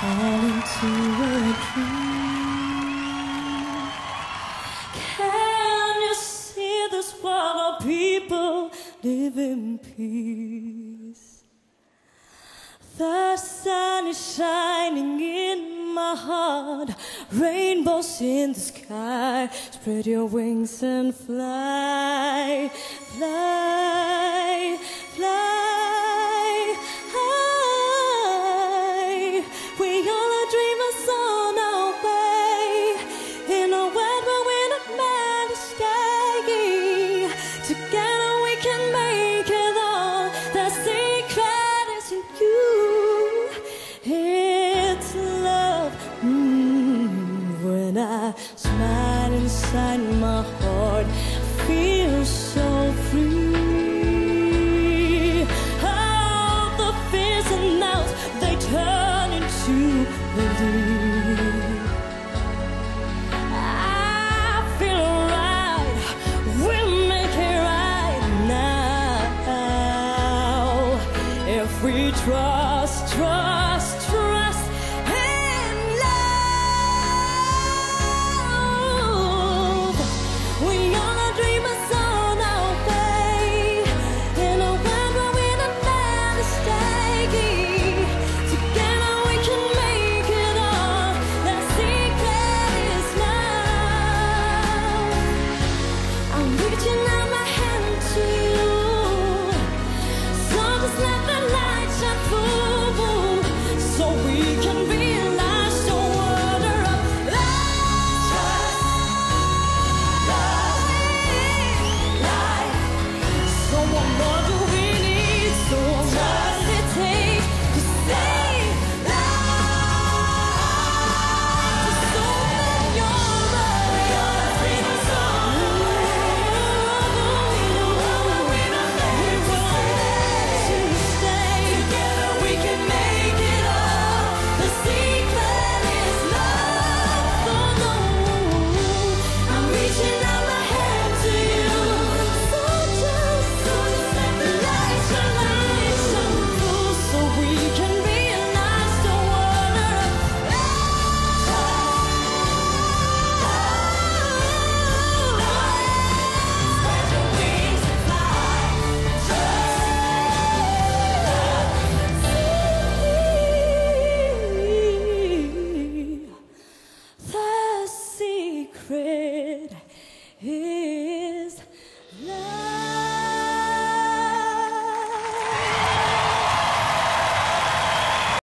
fall into a dream. Can you see this world of people live in peace? The sun is shining in my heart, rainbows in the sky. Spread your wings and fly, fly, fly high. We all are dreamers on our way, in a world where we're not meant to stay. Together we can make it all. The secret is in you. It's love. When I smile inside my heart, feel so free. All the fears and doubts, they turn into belief. I feel alright, we'll make it right now. If we trust